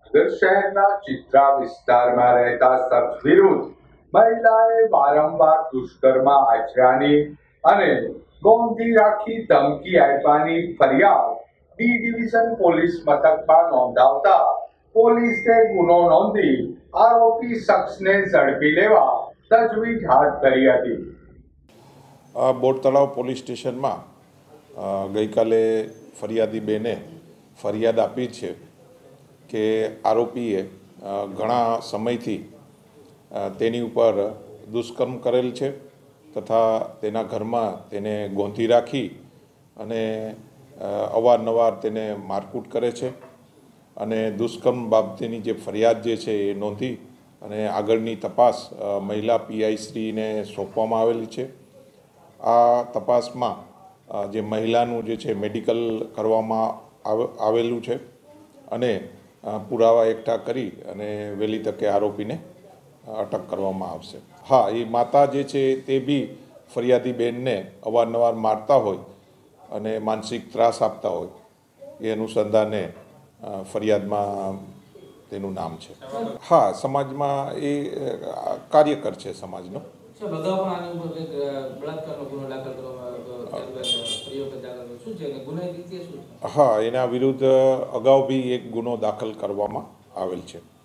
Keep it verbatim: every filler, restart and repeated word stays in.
ભાવનગર શહેરના ચિત્રા વિસ્તારમાં રહેતા શખ્સ વિરુદ્ધ મહિલાએ વારંવાર દુષ્કર્મ આચર્યાની અને ગોમતી રાખી ધમકી આપવાની ફરિયાદ બી ડિવિઝન પોલીસ મથકમાં નોંધાવતા પોલીસે ગુનો નોંધી આરોપી શખ્સને ઝડપી લેવા તજવીજ હાથ ધરી હતી। બોટ તળાવ પોલીસ સ્ટેશનમાં ગઈકાલે ફરિયાદી બેને ફરિયાદ આપી છે કે આરોપીએ ઘણા સમયથી તેની ઉપર દુષ્કર્મ કરેલ છે તથા તેના ઘરમાં તેને ગોંધી રાખી અને અવારનવાર તેને મારકૂટ કરે છે અને દુષ્કર્મ બાબતેની જે ફરિયાદ જે છે એ નોંધી અને આગળની તપાસ મહિલા પીઆઈ શ્રીને સોંપવામાં આવેલી છે। આ તપાસમાં જે મહિલાનું જે છે મેડિકલ કરવામાં આવેલું છે અને પુરાવા એકઠા કરી અને વહેલી તકે આરોપીને અટક કરવામાં આવશે। હા, એ માતા જે છે તે બી ફરિયાદી બેનને અવારનવાર મારતા હોય અને માનસિક ત્રાસ આપતા હોય એ અનુસંધાને ફરિયાદમાં તેનું નામ છે। હા, સમાજમાં એ કાર્યકર છે સમાજનો। હા, એના વિરુદ્ધ અગાઉ બી એક ગુનો દાખલ કરવામાં આવેલ છે।